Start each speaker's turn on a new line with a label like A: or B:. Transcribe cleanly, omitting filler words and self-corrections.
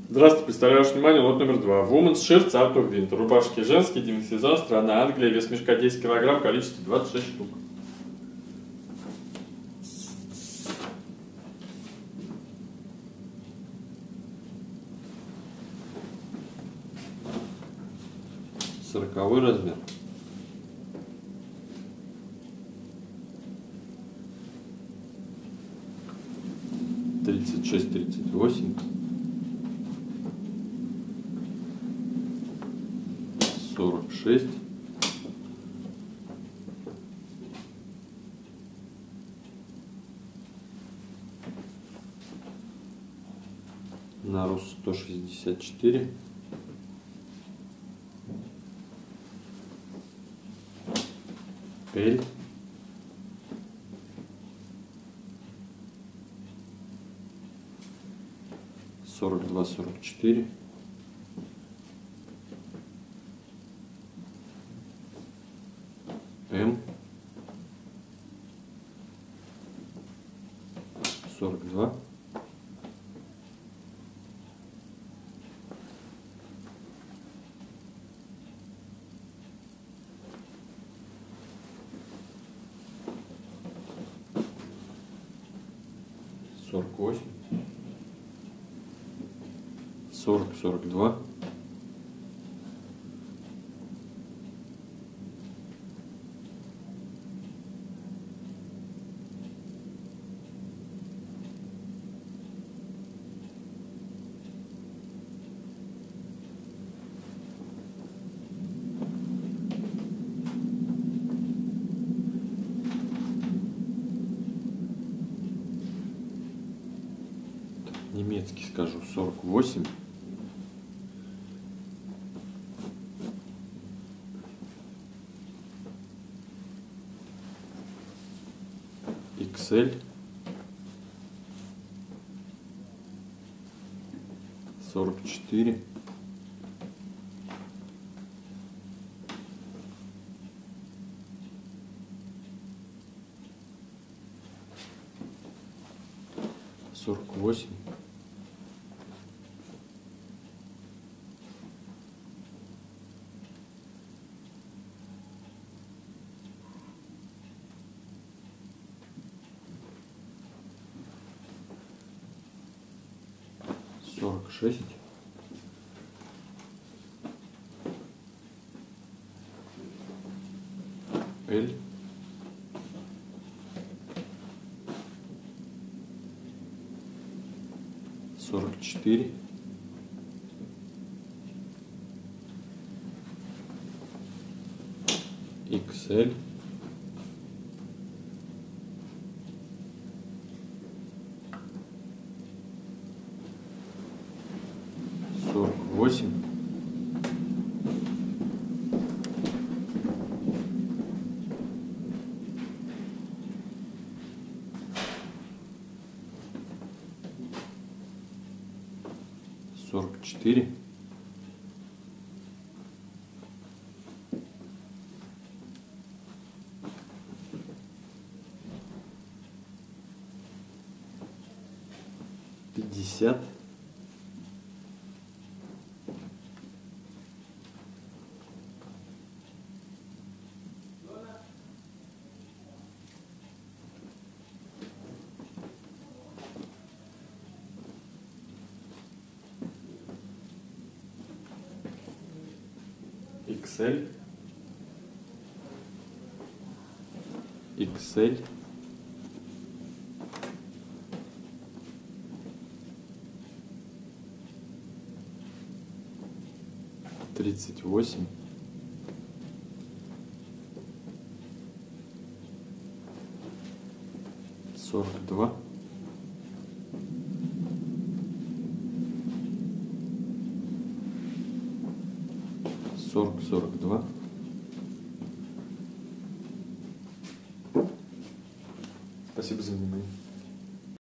A: Здравствуйте, представляю ваше внимание лот номер 2. Women's Shirts Out of Winter. Рубашки женские, демисезон, страна Англия, вес мешка 10 кг, количество 26 штук. Сороковой размер. Тридцать шесть, 38. 46. На рост 164. L. Сорок два, 44. М. 42. Сорок восемь. 40, 42. Немецкий скажу 48. XL 44. Сорок восемь. 46. L. 44. XL. 48. Сорок четыре. 50. XL. XL. 38. 42. 40, 42. Спасибо за внимание.